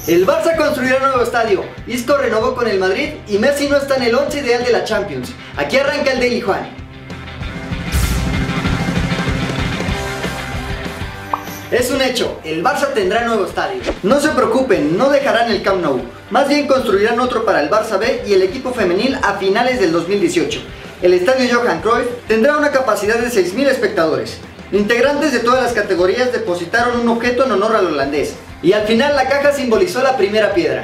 El Barça construirá un nuevo estadio, Isco renovó con el Madrid y Messi no está en el 11 ideal de la Champions. Aquí arranca el Daily Juan. Es un hecho, el Barça tendrá nuevo estadio. No se preocupen, no dejarán el Camp Nou. Más bien construirán otro para el Barça B y el equipo femenil a finales del 2018. El estadio Johan Cruyff tendrá una capacidad de 6.000 espectadores. Integrantes de todas las categorías depositaron un objeto en honor al holandés. Y al final la caja simbolizó la primera piedra.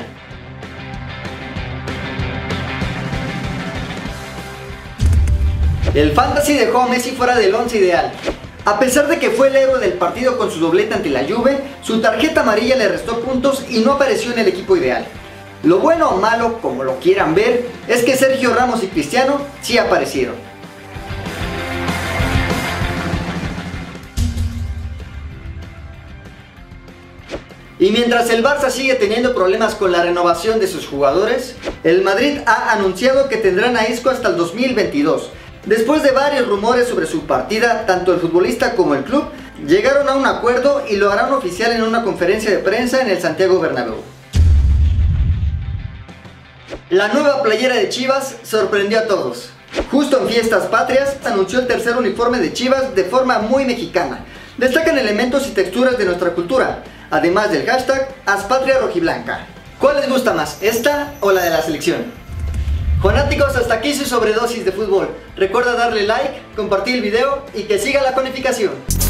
El Fantasy dejó a Messi fuera del 11 ideal. A pesar de que fue el héroe del partido con su doblete ante la Juve, su tarjeta amarilla le restó puntos y no apareció en el equipo ideal. Lo bueno o malo, como lo quieran ver, es que Sergio Ramos y Cristiano sí aparecieron. Y mientras el Barça sigue teniendo problemas con la renovación de sus jugadores, el Madrid ha anunciado que tendrán a Isco hasta el 2022. Después de varios rumores sobre su partida, tanto el futbolista como el club llegaron a un acuerdo y lo harán oficial en una conferencia de prensa en el Santiago Bernabéu. La nueva playera de Chivas sorprendió a todos. Justo en Fiestas Patrias anunció el tercer uniforme de Chivas de forma muy mexicana. Destacan elementos y texturas de nuestra cultura, además del hashtag #HazPatria Rojiblanca. ¿Cuál les gusta más, esta o la de la selección? Fanáticos, hasta aquí su sobredosis de fútbol. Recuerda darle like, compartir el video y que siga la conificación.